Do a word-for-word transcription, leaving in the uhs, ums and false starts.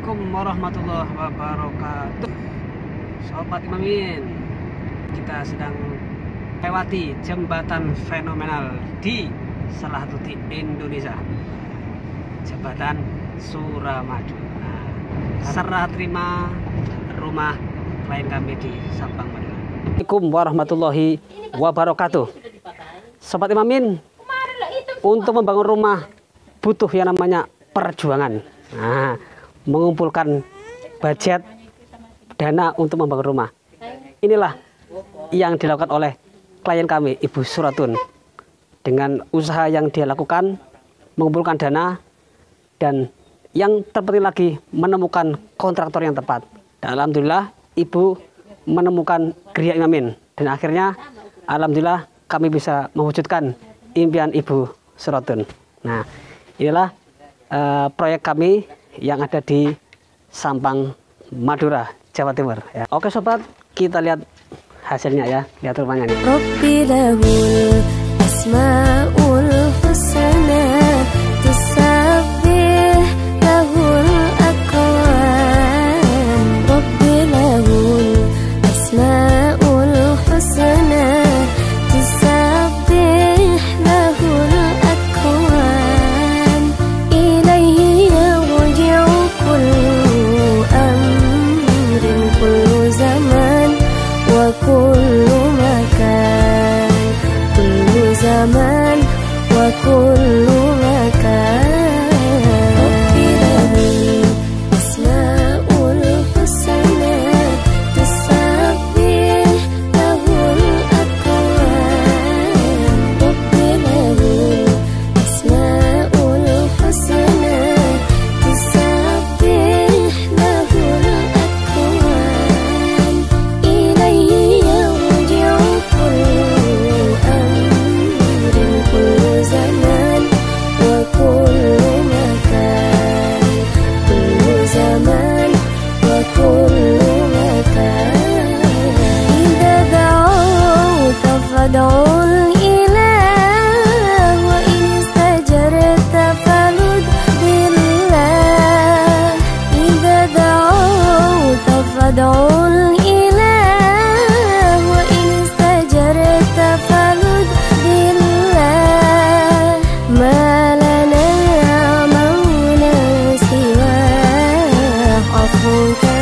Assalamualaikum warahmatullahi wabarakatuh. Sobat Imamin, kita sedang lewati jembatan fenomenal di salah satu di Indonesia, jembatan Suramadu. Nah, serah terima rumah klien kami di Sabang, Madura. Assalamualaikum warahmatullahi wabarakatuh. Sobat Imamin, untuk membangun rumah butuh yang namanya perjuangan. Nah, mengumpulkan budget dana untuk membangun rumah. Inilah yang dilakukan oleh klien kami, Ibu Suratun. Dengan usaha yang dia lakukan, mengumpulkan dana, dan yang terpenting lagi menemukan kontraktor yang tepat. Dan alhamdulillah Ibu menemukan Gria Imamin. Dan akhirnya alhamdulillah kami bisa mewujudkan impian Ibu Suratun. Nah, inilah uh, proyek kami yang ada di Sampang, Madura, Jawa Timur. Ya. Oke sobat, kita lihat hasilnya ya, lihat rumahnya nih. Rabbi lahul asmaul husna tusabbih lahul aqwan. Rabbi lahul asmaul husna tusabbih lahul aqwan. Ilaihi yarji'u kullu amrin kullu zaman wa kullu makan, kullu zaman wa kullu makan. Rabbi lahul asmaul husna tusabbih lahul aqwan. Rabbi lahul asmaul husna tusabbih lahul aqwan. Ilaihi yarji'u kullu amrin kullu zaman wa kullu makan, kullu zaman wa kullu makan. Idza da'awta fad'ul ilah wa in istajarta falud billah. Idza da'awta fad'ul ilah wa in istajarta falud billah. Ma lana maula siwa afuka